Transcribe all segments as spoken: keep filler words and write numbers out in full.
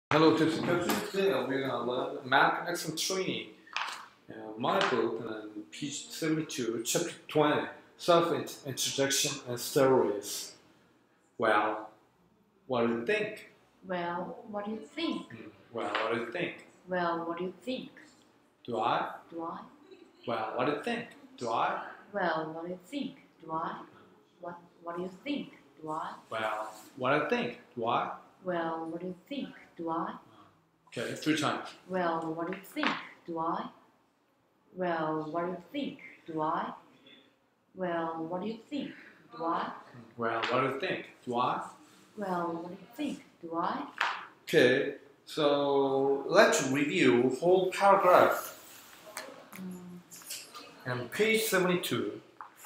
Hello, Tips and Coaches. Today we're going to learn American accent training. Uh, my book, uh, page seventy-two, chapter twenty, self-introduction and stories. Well, what do you think? Well, what do you think? Mm, Well, what do you think? Well, what do you think? Do I? Do I? Well, what do you think? Do I? Well, what do you think? Do I? What What do you think? Do I? Well, what do you think? Do I? Well, what do you think? Do I? Okay, three times. Well, what do you think? Do I? Well, what do you think? Do I? Well, what do you think? Do I? Well, what do you think? Do I? Well, what do you think? Do I? Okay, so let's review whole paragraph. 음, And page seventy-two.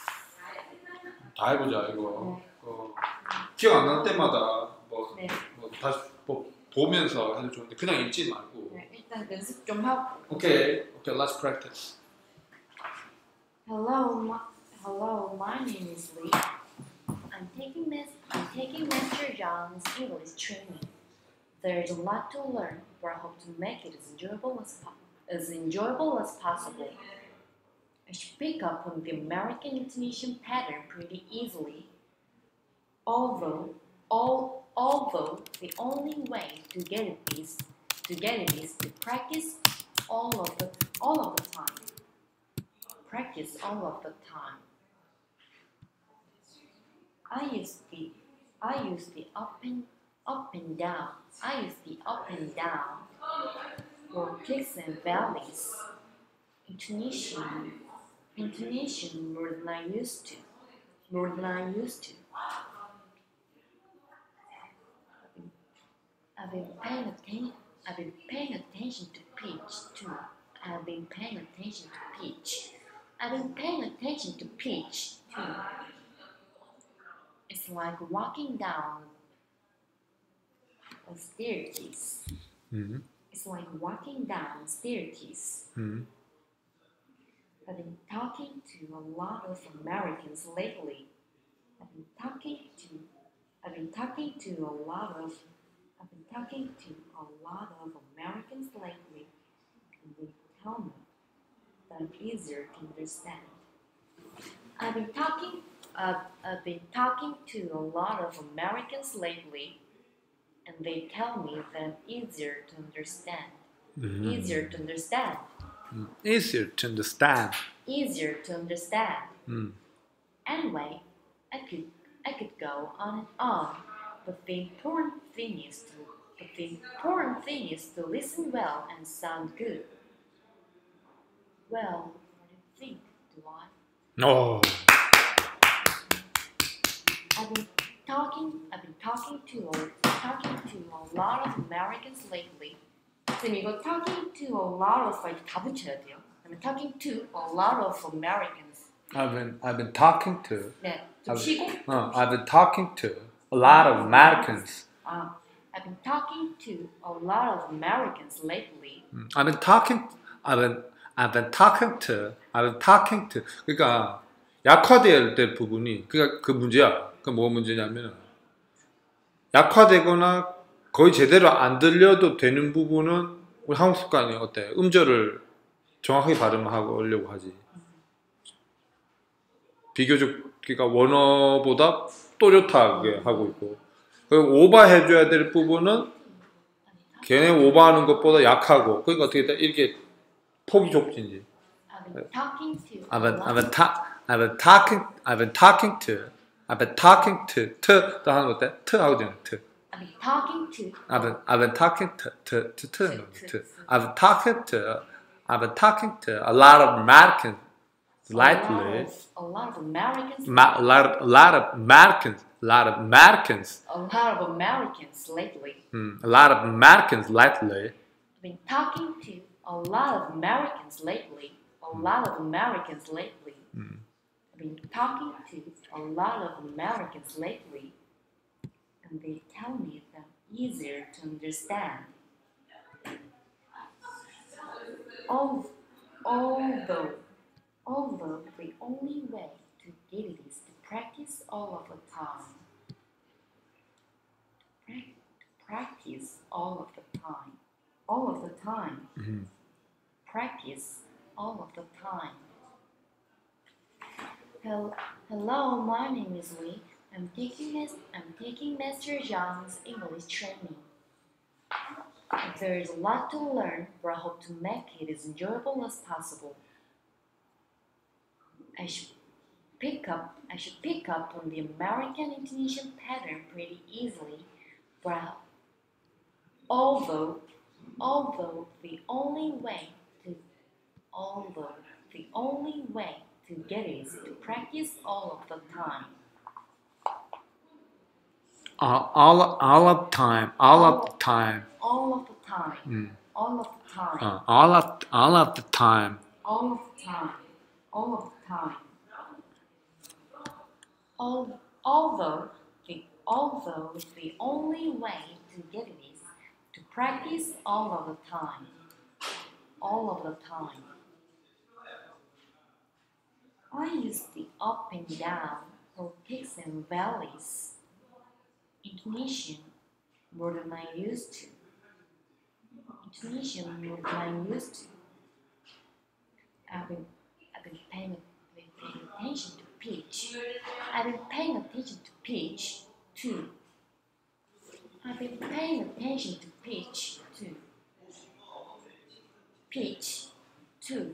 다 해보자 이거. 네. 어, 기억 안 나는 때마다 뭐, 네. 뭐 다시 뭐 보면서 해도 좋은데 그냥 읽지 말고. 네, 일단 연습 좀 하고. Okay, okay, let's practice. Hello, my, hello. My name is Lee. I'm taking Miss. I'm taking Mister John's English training. There's a lot to learn, but I hope to make it as enjoyable as po- as enjoyable as possible. I should pick up on the American intonation pattern pretty easily. Although, all, although the only way to get it is to get it is to practice all of the all of the time. Practice all of the time. I use the I use the up and up and down. I use the up and down for peaks and valleys. Intonation intonation more than I used to. More than I used to. I've been paying attention I've been paying attention to pitch too. I've been paying attention to pitch. I've been paying attention to pitch too. It's like walking down a staircase. 음, It's like walking down a staircase. 음. I've been talking to a lot of Americans lately. I've been talking to I've been talking to a lot of I've been talking to a lot of Americans lately, and they tell me that I'm easier to understand. I've been talking uh, I've been talking to a lot of Americans lately, and they tell me that I'm easier to understand. 음. Easier to understand. 음. Easier to understand. Easier to understand. 음. Anyway, I could I could go on and on, but the important thing is to but the important thing is to listen well and sound good. Well, what do you think? Do I? 어. I've been talking. I've been talking to a, talking to a lot of Americans lately. 쌤 이거 talking to a lot of 이렇게 다 붙여야 돼요. 그다음에 talking to a lot of Americans. I've been I've been talking to. 네, 좀 I've, 쉬고. 어, I've been talking to a lot of Americans. 아, I've been talking to a lot of Americans lately. 음, I've been talking. I've been I've been talking to. I've been talking to. 그러니까 약화될 때 부분이 그러니까 그 문제야. 그 뭐가 문제냐면 약화되거나 거의 제대로 안 들려도 되는 부분은 우리 한국 습관이 어때? 음절을 정확하게 발음하려고 하지. 비교적 그러니까 원어보다 또렷하게 하고 있고. 그리고 오버해줘야 될 부분은 걔네 오버하는 것보다 약하고. 그러니까 어떻게 돼? 이렇게 폭이 좁진지. I've been talking to. I've been a I've lot been ta I've been talking I've been talking to I've been talking to 트도 하는 거 어때? 트 하고 되는 트. I've been talking to. I've been I've been talking to to to to to I've been talking to I've been talking to a lot of Americans lately. A lot of, a lot of Americans. Ma- a lot of a lot of Americans a lot of Americans A lot of Americans lately. mm, a lot of Americans lately. I've been talking to a lot of Americans lately. A lot of Americans lately. Mm. I've been talking to a lot of Americans lately, and they tell me that I'm easier to understand. Al- Although, although the only way to get it is to practice all of the time. Prac- practice all of the time. all of the time. Mm-hmm. Practice all of the time. Hel- Hello, my name is Lee. I'm taking Miss I'm taking Mister Zhang's English training. There is a lot to learn, but I hope to make it as enjoyable as possible. I should pick up I should pick up on the American intonation pattern pretty easily, but I, although although the only way to although the only way to get it is to practice all of the time. All, all, all of the time. All, of the time. All of the time. Mm. All of the time. Uh, all of all of the time. All of the time. All of the time. Al- although the although the only way to get it is to practice all of the time. All of the time. I use the up and down or peaks and valleys intonation more than I used to. Intonation more than I used to. I've been I've been paying, been paying attention to pitch. I've been paying attention to pitch too. I've been paying attention to pitch too. Pitch too.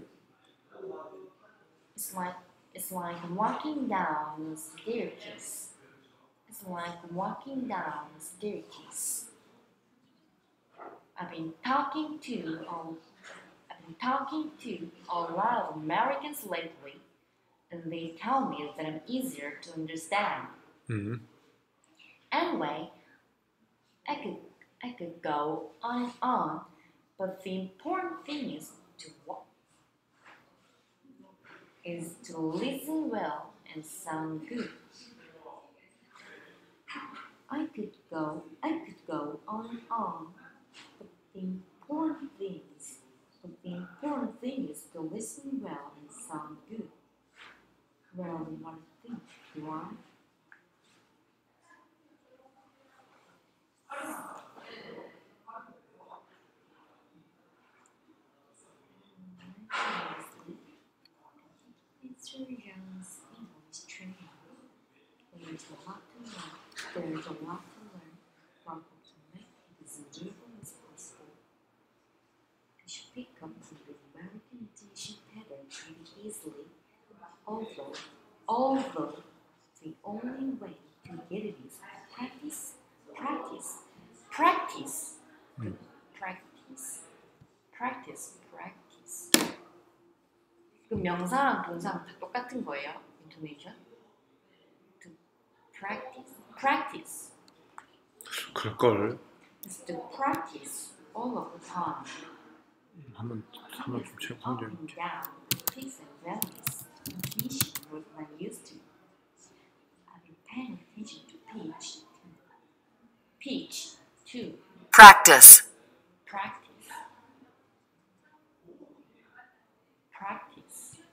It's like it's like walking down a staircase. It's like walking down a staircase. I've been talking to um, I've been talking to a lot of Americans lately, and they tell me that I'm easier to understand. Mm-hmm. Anyway, I could I could go on and on, but the important thing is to what is to listen well and sound good. I could go I could go on and on, but the important thing is but the important thing is to listen well and sound good. Well, what do you think? Do I? Mister Young's English training. There is a lot to learn. There is a lot to learn. From to make it as enjoyable as possible. You should pick up on the American intonation pattern pretty easily. Although, although the only way to get it is practice, practice, practice, Mm. practice, practice, practice. 그럼 명사랑 동사랑 다 똑같은 거예요? intonation? To practice, practice. 그럴걸. It's to practice all of the time. 한번 한번 좀 It's the 체크해 up and down, peaks and valleys. Intonation more than I'm used to. I've been paying attention to pitch. Pitch too. Practice. Practice. Practice.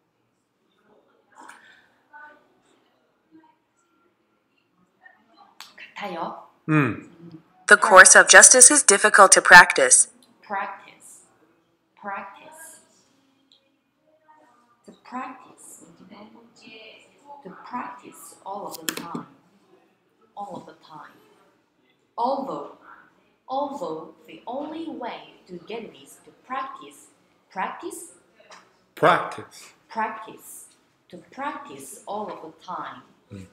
같아요. 음. The course of justice is difficult to practice. Practice. Practice. To practice. To practice all of the time. All of the time. Although, although the only way to get it is to practice. Practice. Practice. Practice. To practice all of the time. Mm.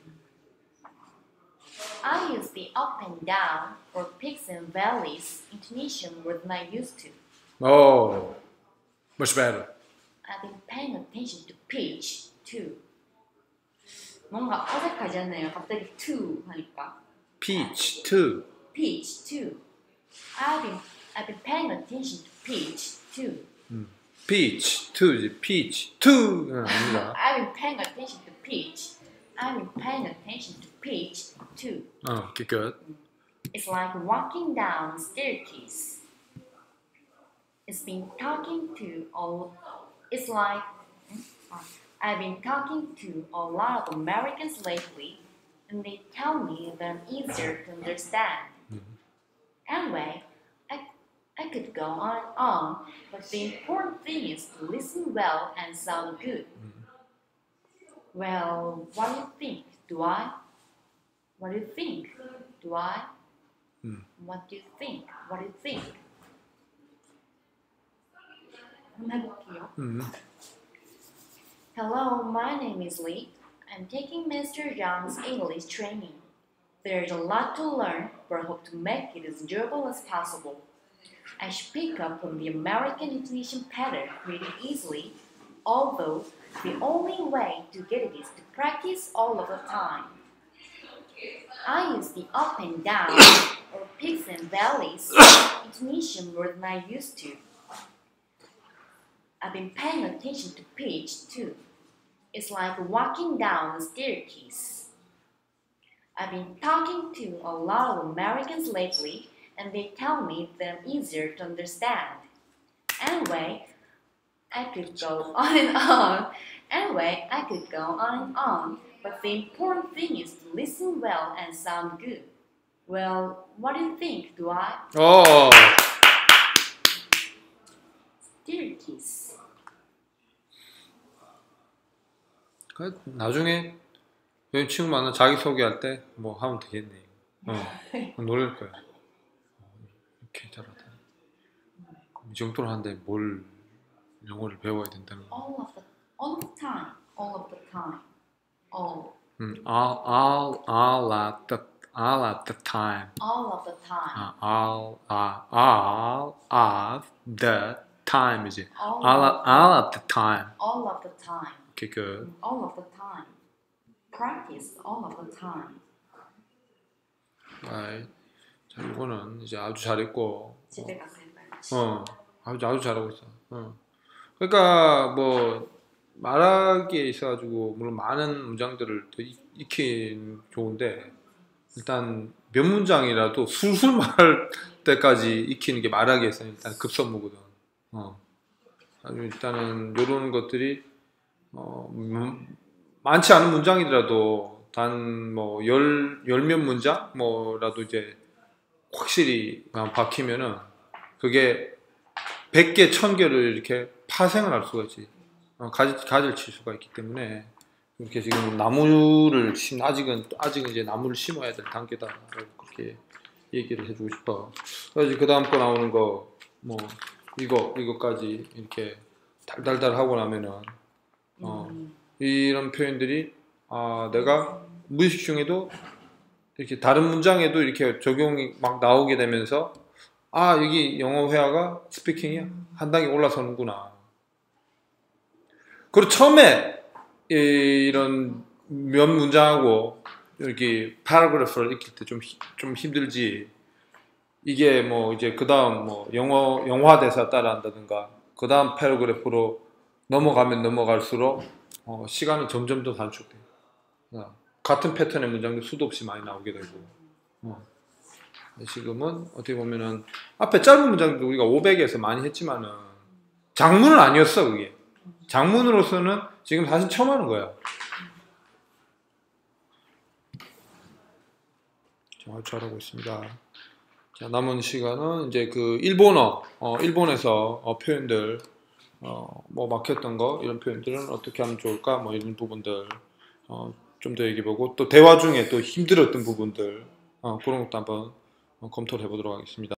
I use the up and down or peaks and valleys intonation more than I used to. Oh, much better. I've been paying attention to pitch too. 뭔가 어색하지 않나요? 갑자기 to 하니까. Peach too. Pitch too. I've been I've been paying attention to pitch too. 음. Peach too. Peach too. 응, 아니다. I've been paying attention to pitch. I've been paying attention to pitch too. 어, okay, good. It's like walking down a staircase. It's been talking to all. It's like I've been talking to a lot of Americans lately, and they tell me that I'm easier to understand. Mhm. Anyway, I I I could go on and on, but the important thing is to listen well and sound good. Well, what do you think? Do I? What do you think? Do I? 음. What do you think? What do you think? 한번 해볼게요. 음. Hello, my name is Lee. I'm taking Mister Zhang's English training. There's a lot to learn, but I hope to make it as enjoyable as possible. I should pick up on the American intonation pattern pretty easily, although the only way to get it is to practice all of the time. I use the up and down, or peaks and valleys, intonation more than I used to. I've been paying attention to pitch too. It's like walking down a staircase. I've been talking to a lot of Americans lately, and they tell me that I'm easier to understand. Anyway, I could go on and on. Anyway, I could go on and on, but the important thing is to listen well and sound good. Well, what do you think? Do I? 어. Staircase. 그 나중에 여기 친구 만나 자기 소개할 때 뭐 하면 되겠네. 어, 놀랄 거야. 어, 이렇게 잘하다. 이 정도로 하는데 뭘 영어를 배워야 된다는 거. All of the, all of the time. All of the time. All. 음, all, all, all at the, all at the time. All of the time. 아, all, 아, all at the time이지. All, All, of, at- all at the time. all of the time. Okay, good. All of the time. Practice all of the time. Right. 자, 이거는 이제 아주 잘했고. 집에 가서 해봐요. 어, 아주 아주 잘하고 있어. 어. 그러니까 뭐 말하기에 있어가지고 물론 많은 문장들을 더 익- 익히는 좋은데 일단 몇 문장이라도 술술 말할 때까지 익히는 게 말하기에서는 일단 급선무거든. 어. 아주 일단은 이런 것들이 어, 음, 많지 않은 문장이더라도 단 뭐 열 열 몇 문장 뭐라도 이제 확실히 그냥 박히면은 그게 백 개, 천 개를 이렇게 파생을 할 수가 있지. 어, 가지, 가지를 칠 수가 있기 때문에 이렇게 지금 나무를 심 아직은 아직은 이제 나무를 심어야 될 단계다. 그렇게 얘기를 해주고 싶어. 그래서 그 다음 거 나오는 거 뭐 이거 이거까지 이렇게 달달달 하고 나면은 어, 음. 이런 표현들이 아 내가 무의식 중에도 이렇게 다른 문장에도 이렇게 적용이 막 나오게 되면서 아 여기 영어 회화가 스피킹이 한 단계 올라서는구나. 그리고 처음에 이런 몇 문장하고 이렇게 paragraph를 익힐 때 좀 좀 힘들지. 이게 뭐 이제 그 다음 뭐 영어 영화 대사 따라한다든가 그 다음 paragraph로 넘어가면 넘어갈수록 어, 시간은 점점 더 단축돼. 어, 같은 패턴의 문장도 수도 없이 많이 나오게 되고. 어. 지금은 어떻게 보면은 앞에 짧은 문장도 우리가 오백에서 많이 했지만은 장문은 아니었어 그게. 장문으로서는 지금 사실 처음 하는 거야. 자, 잘하고 있습니다. 자, 남은 시간은 이제 그 일본어, 어, 일본에서 어, 표현들, 어, 뭐 막혔던 거 이런 표현들은 어떻게 하면 좋을까, 뭐 이런 부분들 어, 좀 더 얘기해보고 또 대화 중에 또 힘들었던 부분들 어, 그런 것도 한번 어, 검토를 해보도록 하겠습니다.